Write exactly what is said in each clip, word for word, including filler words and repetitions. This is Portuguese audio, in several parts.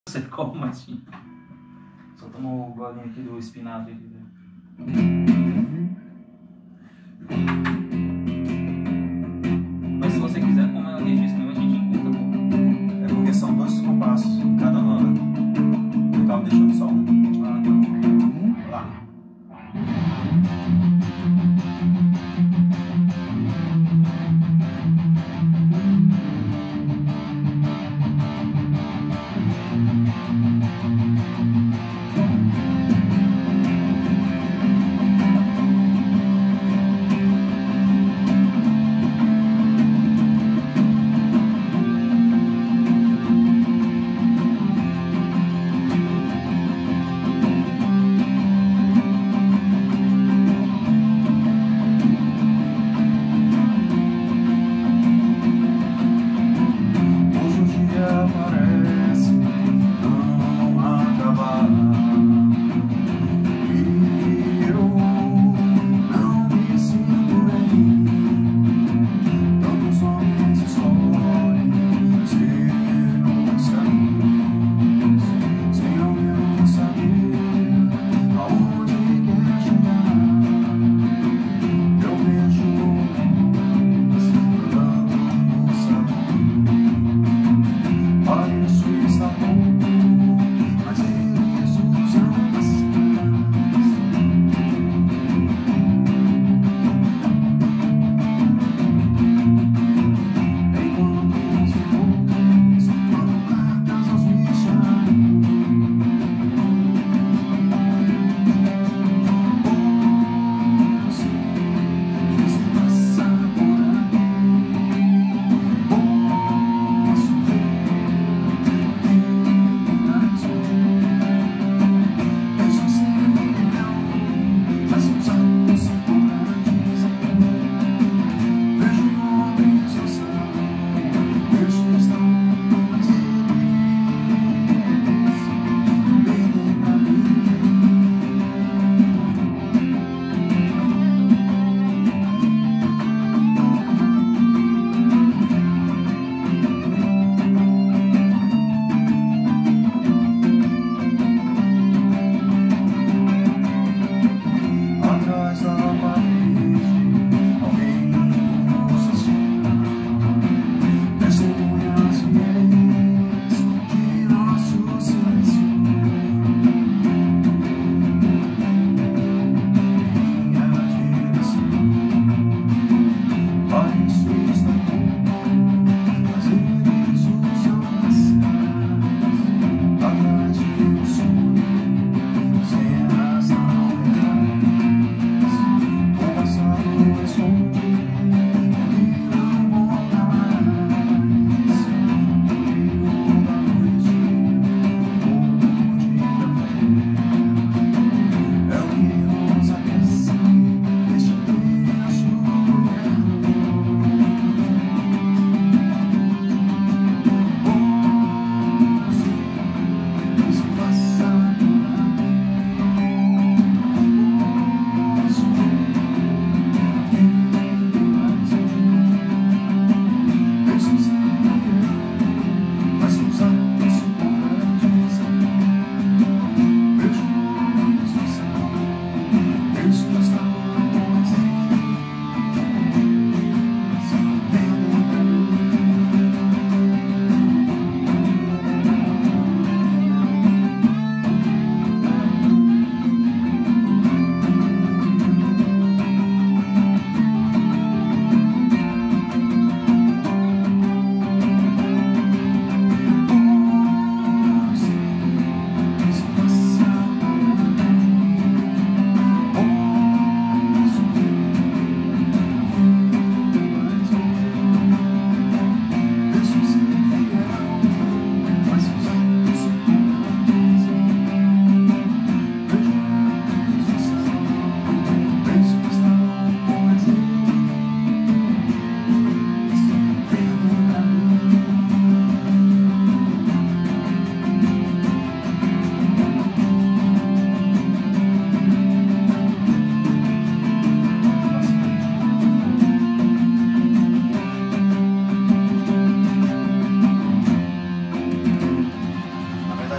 Você come, mas só tomou o golinho aqui do espinafre aqui, né? Mas se você quiser comer ela registro, a gente encontra, pô. É porque são dois compassos em cada nona. Eu tava deixando só um. Ah, tá. Lá. Hoje o dia aparece, não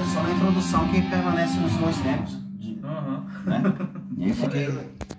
só na introdução que permanece os dois tempos. De, Aham. né? E aí eu fiquei.